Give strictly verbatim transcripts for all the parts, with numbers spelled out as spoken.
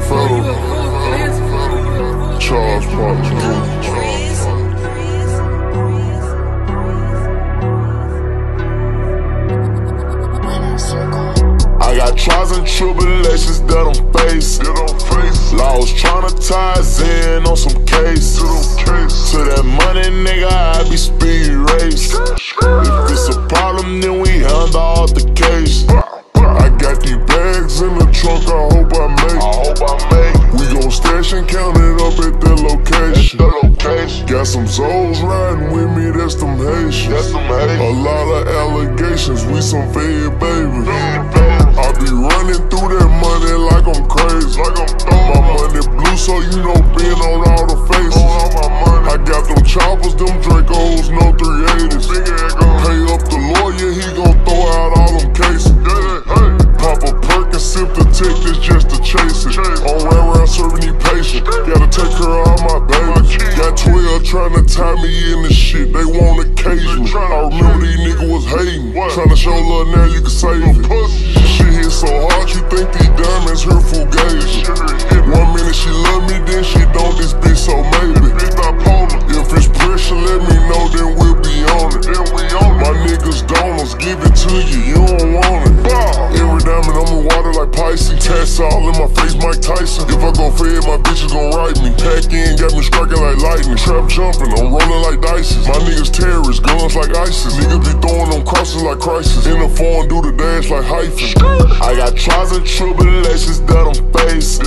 Federal, Charles Park Junior I got trials and tribulations that I'm facing. Laws tryna tie us in on some case. To that money, nigga, I be speed race. If it's a problem, then we handle all the case. I got these bags in the trunk, I hope I make. I hope I make. We gon' stash and count it up at the location. The location. Got some souls riding with me, that's them Haitians. A lot of allegations, we some fed babies. I be running through that money like I'm crazy. Like I'm my money blue, so you know being on all the faces. All my money. I got them choppers, them Dracos, no three eighties. Pay up the lawyer, he gon' throw out all them cases. Pop a perk and sip the tick, this just to chase it. On round round serving these patients. Gotta take care of all my babies. Got twelve trying to tie me in this shit, they want occasion. I remember these niggas was hating. Tryna show love now, you can save it. Shit hit so hard, you think these diamonds her fugazi. One minute she love me, then she don't, this bitch so maybe. If it's pressure, let me know, then we'll be on it. My niggas donors, give it to you, you don't want it. Every diamond I'm in water like Pisces. Tats all in my face, Mike Tyson. If I go fed, my bitches gon' ride me. Pack in, got me striking like lightning. Trap jumping, I'm rolling like dices. My niggas terrorists, guns like ISIS. Niggas be throwing them crosses like crisis. In the phone, do the dance like hyphen. I got trials and tribulations that I'm facing.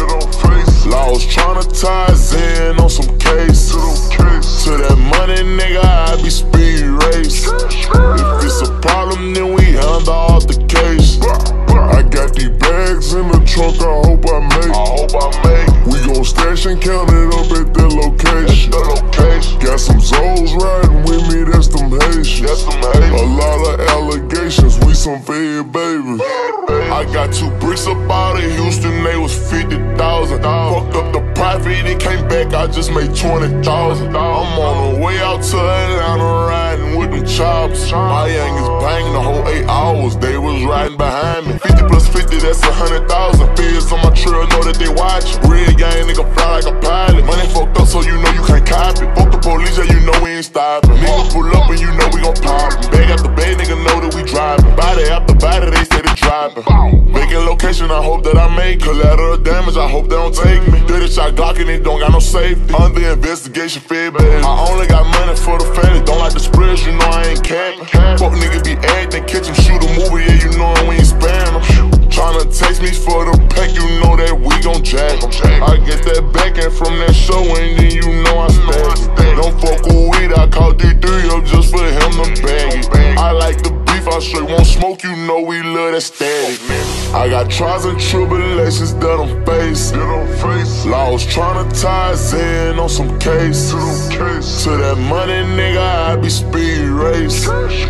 Laws tryna tie us in on some case. To that money, nigga, I be speed race. If it's a problem, then we handle all the case. I got these bags in the trunk, I hope I make. I hope I make. We gon' stash and count it up at that location. Got some souls riding with me, that's them Haitians. A lot of allegations, we some fed babies. I got two bricks up out of Houston, they was fifty thousand. Fucked up the profit, it came back, I just made twenty thousand. I'm on the way out to Atlanta, riding with them chops. My youngins banging the whole eight hours, they was riding behind me. fifty plus fifty, that's a hundred thousand. Feds on my trail, know that they watch. Red gang, nigga fly like a pilot. Money fucked up, so you know you can't copy. Fuck the police, yeah, you know we ain't stopping. Nigga pull up and you know we gon' pop. Bag after bag, nigga know that we driving. Body after body, they say they driving. Vacant location, I hope that I make. Collateral damage, I hope they don't take me. thirty shot Glock and it don't got no safety. Under investigation, fed baby. I only got money for the family, don't like the spreads, you know I ain't capping. Fuck nigga be acting, catch him, shoot a movie, yeah, you know we ain't sparing him. Tryna text me for the pack, you know that we gon' jack him. I get that back end from that show and then you know I stack it. Don't fuck with weed, I call D three up just for him to bag it. I like the beef, I straight won't smoke, you know we love that static. I got trials and tribulations that I'm facing. Laws tryna tie us in on some case. To that money, nigga, I be speed race.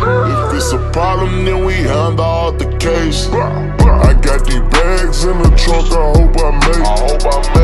If it's a problem, then we handle all the case. I got these bags in the trunk, I hope I make. I hope I make.